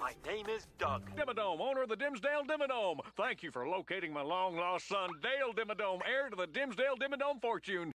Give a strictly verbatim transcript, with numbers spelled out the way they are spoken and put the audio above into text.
My name is Doug. Dimmadome, owner of the Dimsdale Dimmadome. Thank you for locating my long-lost son, Dale Dimmadome, heir to the Dimsdale Dimmadome fortune.